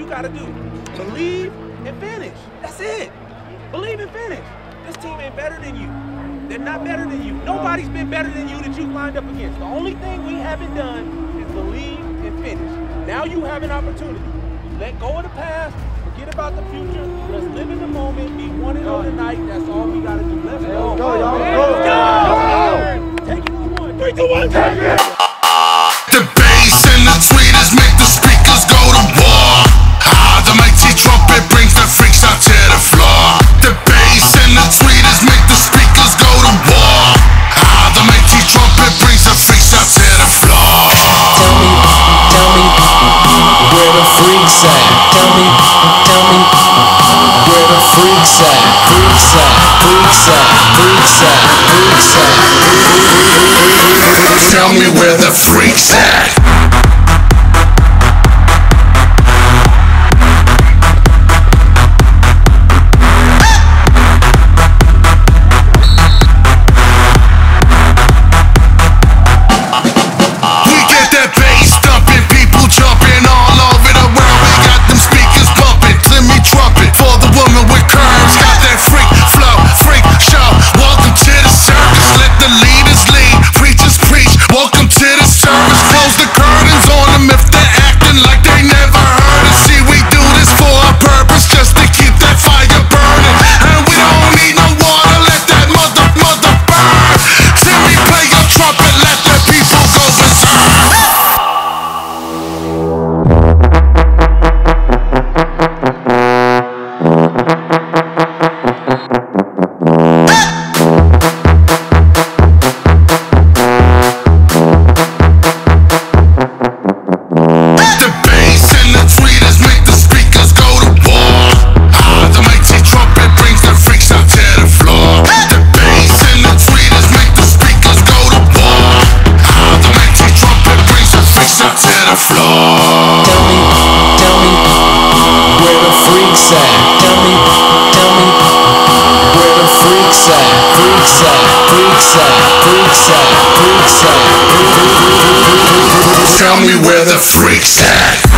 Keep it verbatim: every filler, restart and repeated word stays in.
you gotta do. Believe and finish. That's it. Believe and finish. This team ain't better than you. They're not better than you. Nobody's been better than you that you've lined up against. The only thing we haven't done is believe and finish. Now you have an opportunity. Let go of the past. Forget about the future. Let's live in the moment. Be one and oh tonight. That's all we gotta do. Let's go. Let's go, y'all. Let's go. Take it on one. Three, two, one. Take it. The bass and the tweeters make the speakers go to war. Ah, the mighty trumpet brings the freaks out to the floor. The bass and the tweeters make the speakers go to war. Ah, the mighty trumpet brings the freaks out to the floor. Tell me, tell me, where the freaks at? Tell me, tell me, where the freaks at? Freaks at, freaks at, freaks at, freaks at. Tell me where the freaks at. Tell me where the freaks at.